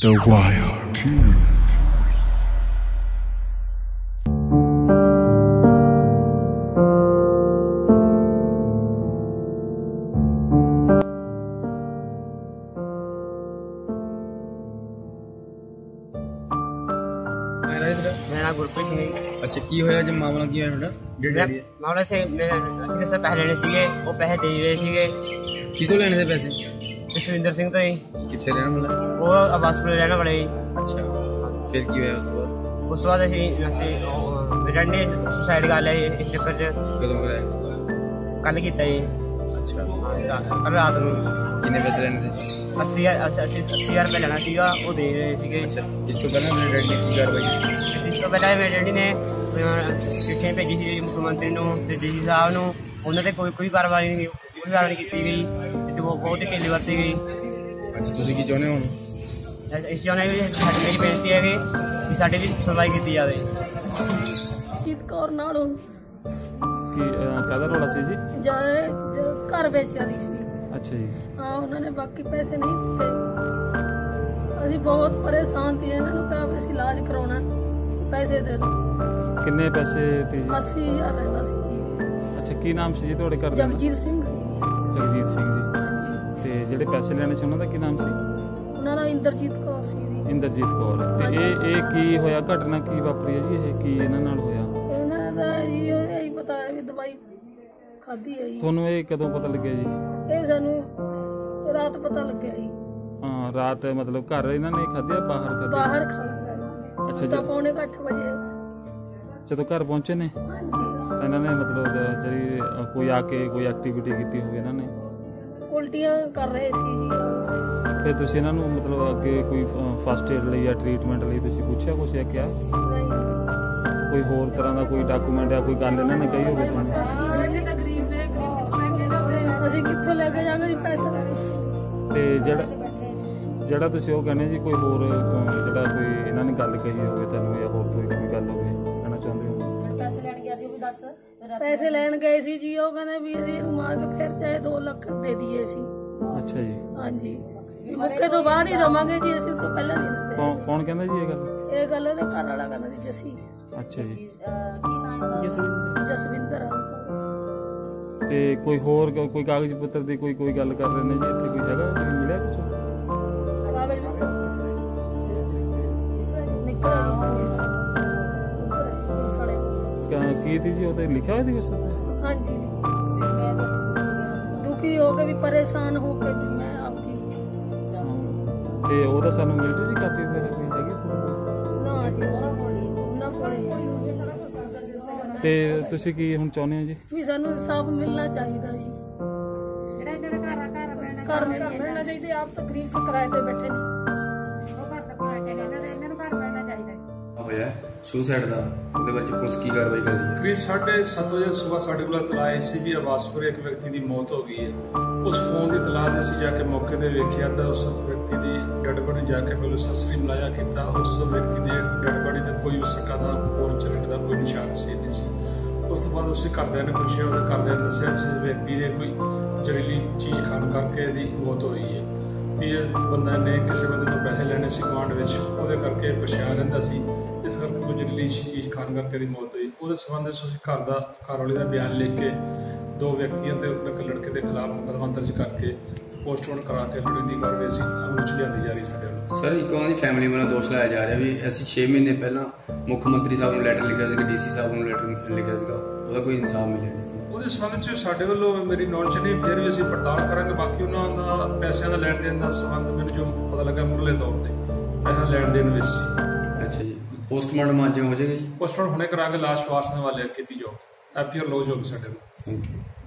Thewiretv. मेरा गुरप्रीत सिंह। अच्छा की होया जब मामला की होया मामला से पैसे लेने सीगे, वो पैसे दे रहे सीगे। कितों लेने थे पैसे? जसविंदर सिंह तो ही। कितने रहने वाला? वो आवास में रहने वाले ही। अच्छा फिर की होया उस बाद रंडे सुसाइड कर लिया इस चक्कर च। कदों कराया? कल किया जी। अच्छा कल रात को। कितने पैसे लेने थे? 80,000 रुपये लेना सीगा, वो दे रहे सीगे। अच्छा इस तो पहले मेरे डैडी की कार्रवाई? इस तो पहले मेरे डैडी ने चिट्ठियां भेजी थी मुख्यमंत्री नूं ते डी सी साहब नूं, उन्होंने कोई कार्रवाई नहीं की गई, वो बहुत ही ढिल्ली वरती गई। अच्छा तुसीं की चाहुंदे हो? इस चाहुंदे भी साडी मेरी बेनती है कि साडी भी सुनवाई की जाए। जीत कौर नाल काहदा रौला सी जी? घर बेचिया दी सी। अच्छा जी। हाँ उन्होंने बाकी पैसे नहीं दिते, असी बहुत परेशान थे। इन्होंने कहा भी इलाज करवाना, पैसे दे दो। किन्ने पैसे थे जी? 80,000 रहना सी। अच्छा की नाम सी जी तुहाडे घर? जगजीत सिंह। जगजीत सिंह जी। ते जेडे पैसे लेने सी उन्हां दा की नाम सी? उन्हां दा इंद्रजीत कौर सी जी। इंद्रजीत कौर। ते ये की होया, घटना की वापरी है जी? ये की इन्हां नाल होया? इन्हां दा यही पता है भी दवाई खाधी है जी। तुहानूं ये कदों पता लग्या जी? ये सानू रात पता लग्या जी। हाँ रात मतलब घर इन्हां ने खाधी, बाहर खाधी? बाहर खा लिया। अच्छा तो पौने 8 बजे ਜਦੋਂ ਘਰ ਪਹੁੰਚੇ ਨੇ हाँ जी ਤਾਂ ਇਹਨਾਂ ਨੇ ਮਤਲਬ ਜਿਹੜੀ ਕੋਈ ਆ ਕੇ ਕੋਈ ਐਕਟੀਵਿਟੀ ਕੀਤੀ ਹੋਵੇ ਇਹਨਾਂ ਨੇ? उल्टियां कर रहे सी जी। ਫਿਰ ਤੁਸੀਂ ਇਹਨਾਂ ਨੂੰ ਮਤਲਬ ਅੱਗੇ ਕੋਈ ਫਸਟ ਏਡ ਲਈ ਜਾਂ ਟ੍ਰੀਟਮੈਂਟ ਲਈ ਤੁਸੀਂ ਪੁੱਛਿਆ ਕੁਛ ਜਾਂ ਕਿਹਾ? नहीं ਕੋਈ ਹੋਰ ਤਰ੍ਹਾਂ ਦਾ ਕੋਈ ਡਾਕੂਮੈਂਟ ਜਾਂ ਕੋਈ ਗੱਲ ਇਹਨਾਂ ਨੇ ਕਹੀ ਹੋਵੇ ਤੁਹਾਨੂੰ? ਅਸੀਂ ਕਿੱਥੋਂ ਲੈ ਕੇ ਜਾਵਾਂਗੇ ਜੀ ਪੈਸੇ? ਤੇ ਜਿਹੜਾ ਤੁਸੀਂ ਉਹ ਕਹਿੰਦੇ ਜੀ ਕੋਈ ਹੋਰ ਜਿਹੜਾ ਕੋਈ ਇਹਨਾਂ ਨੇ ਗੱਲ ਕਹੀ ਹੋਵੇ ਤੁਹਾਨੂੰ ਜਾਂ ਹੋਰ ਕੋਈ ਗੱਲ ਹੋਵੇ ਕਹਿਣਾ ਚਾਹੁੰਦੇ ਹੋ? ਪੈਸੇ ਲੈਣ ਗਿਆ ਸੀ, ਉਹ ਵੀ ਦੱਸ। ਪੈਸੇ ਲੈਣ ਗਏ ਸੀ ਜੀ, ਉਹ ਕਹਿੰਦੇ ਵੀ ਅਸੀਂ ਇਹਨੂੰ ਮਾਰ ਕੇ ਫਿਰ ਚਾਹੇ 2 ਲੱਖ ਦੇ ਦਈਏ ਅਸੀਂ। ਅੱਛਾ ਜੀ। ਹਾਂਜੀ ਮੁੱਕੇ ਤੋਂ ਬਾਅਦ ਹੀ ਦਵਾਂਗੇ ਜੀ, ਅਸੀਂ ਤੋਂ ਪਹਿਲਾਂ ਨਹੀਂ ਦਿੰਦੇ। ਕੌਣ ਕਹਿੰਦਾ ਜੀ ਇਹ ਗੱਲ? ਇਹ ਗੱਲ ਉਹਦੇ ਘਰ ਵਾਲਾ ਕਹਿੰਦਾ ਜੀ, ਜੱਸੀ। ਅੱਛਾ ਜੀ। ਜਸਵਿੰਦਰ। ਤੇ ਕੋਈ ਹੋਰ ਕੋਈ ਕਾਗਜ਼ ਪੱਤਰ ਦੀ ਕੋਈ ਗੱਲ ਕਰ ਰਹੇ ਨੇ ਜੀ? ਇੱਥੇ ਕੋਈ ਹੈਗਾ, ਕੋਈ ਮਿਲਿਆ ਕੁਛ? ਕਾਗਜ਼ ਪੱਤਰ ਨਿਕਲਿਆ ਕੀ ਸੀ ਜੀ ਉਹਤੇ ਲਿਖਿਆ ਹੋਇਆ ਸੀ ਕੁਛ? ਹਾਂਜੀ ਦੁਖੀ ਹੋ ਕੇ ਵੀ, ਪਰੇਸ਼ਾਨ ਹੋ ਕੇ ਵੀ ਮੈਂ ਆਪਦੀ। ਤੇ ਉਹਦਾ ਸਾਨੂੰ ਮਿਲ ਜੂ ਜੀ ਕਾਪੀ ਵਗੈਰਾ ਕੋਈ ਹੈਗੀ? ਨਾ ਜੀ ਉਹਨਾਂ ਕੋਲ ਤੇ ਤੁਸੀਂ ਕੀ ਹੁਣ ਚਾਹੁੰਦੇ ਹੋ ਜੀ? ਵੀ ਸਾਨੂੰ ਇਨਸਾਫ ਮਿਲਣਾ ਚਾਹੀਦਾ ਜੀ। ਘਰ ਮਿਲਣਾ ਚਾਹੀਦਾ। ਆਪ ਤਾਂ ਗਰੀਬ ਤੋਂ ਕਿਰਾਏ ਤੇ ਬੈਠੇ ਨੇ। ਹੋਇਆ ਸੁਸਾਈਡ ਦਾ, ਉਹਦੇ ਵਿੱਚ ਪੁਲਿਸ ਕੀ ਕਾਰਵਾਈ ਕਰਦੀ ਹੈ? करीब 7:30 वजे सुबह साढ़े को इतला आई सी भी आवासपुर एक व्यक्ति की मौत हो गई है। उस फोन की इतला ने असीं जाके मौके पर वेखिया तो उस व्यक्ति की डैड बॉडी जाके पहले सरसरी मलाया किया। उस व्यक्ति की डैड बॉडी से कोई भी सट्टा का होर चलने का कोई निशान नहीं सी। उस तो बाद उस घरदिਆਂ ने पुछया, ਉਹਦੇ ਘਰदिਆਂ ने दस्सिया इस व्यक्ति ने कोई ਜ਼ਹਿਰੀਲੀ चीज़ खाण करके ਇਹਦੀ मौत हुई है। भी ਇਹ ਬੰਦਾ ने किसी बंदे तो पैसे लेने से गुआंढ ਵਿੱਚ, ਉਹਦੇ ਕਰਕੇ ਪਰੇਸ਼ਾਨ ਰਹਿੰਦਾ ਸੀ, इस करके कोई ਜ਼ਹਿਰੀਲੀ चीज़ खाण करके ਦੀ मौत हुई। ਉਹਦੇ संबंध ਵਿੱਚ ਅਸੀਂ ਘਰ ਵਾਲੇ ਦਾ ਬਿਆਨ ਲਿਖ ਕੇ 2 ਵਿਅਕਤੀਆਂ ਤੇ ਇੱਕ ਲੜਕੇ ਦੇ ਖਿਲਾਫ ਮੁਕੱਦਮਾ ਦਰਜ ਕਰਕੇ ਪੋਸਟਮਾਰਟਮ ਕਰਾ ਕੇ ਲੋੜੀਂਦੀ ਕਾਰਵਾਈ ਅਸੀਂ ਅਮਲ ਵਿੱਚ ਲਿਆਂਦੀ ਜਾ ਰਹੀ ਸਾਡੇ ਵੱਲੋਂ। ਸਰ ਇੱਕ ਉਹਨਾਂ ਦੀ ਫੈਮਿਲੀ ਵੱਲੋਂ ਦੋਸ਼ ਲਾਇਆ ਜਾ ਰਿਹਾ ਵੀ ਅਸੀਂ 6 ਮਹੀਨੇ ਪਹਿਲਾਂ ਮੁੱਖ ਮੰਤਰੀ ਸਾਹਿਬ ਨੂੰ ਲੈਟਰ ਲਿਖਿਆ ਸੀਗਾ, ਡੀਸੀ ਸਾਹਿਬ ਨੂੰ ਲੈਟਰ ਲਿਖਿਆ ਸੀਗਾ, ਉਹਦਾ ਕੋਈ ਇਨਸਾਫ ਮਿਲਿਆ? ਉਹਦੇ ਸੰਬੰਧ ਵਿੱਚ ਸਾਡੇ ਵੱਲੋਂ ਮੇਰੀ ਨੌਲੇਜ ਨਹੀਂ, ਫਿਰ ਵੀ ਅਸੀਂ ਪੜਤਾਲ ਕਰਾਂਗੇ। ਬਾਕੀ ਉਹਨਾਂ ਦਾ ਪੈਸਿਆਂ ਦਾ ਲੈਣ ਦੇਣ ਦਾ ਸੰਬੰਧ ਮੈਨੂੰ ਜੋ ਪਤਾ ਲੱਗਾ ਮੁੱਢਲੇ ਤੌਰ ਤੇ ਪੈਸਾ ਲੈਣ ਦੇਣ ਵਿੱਚ। ਅੱਛਾ ਜੀ। पोस्टमार्टम आज हो जाएगा जी? पोस्टमार्टम होने करा के लाश वास वाले खेती जाओ, FIR लॉज होगी साढ़े। Thank you.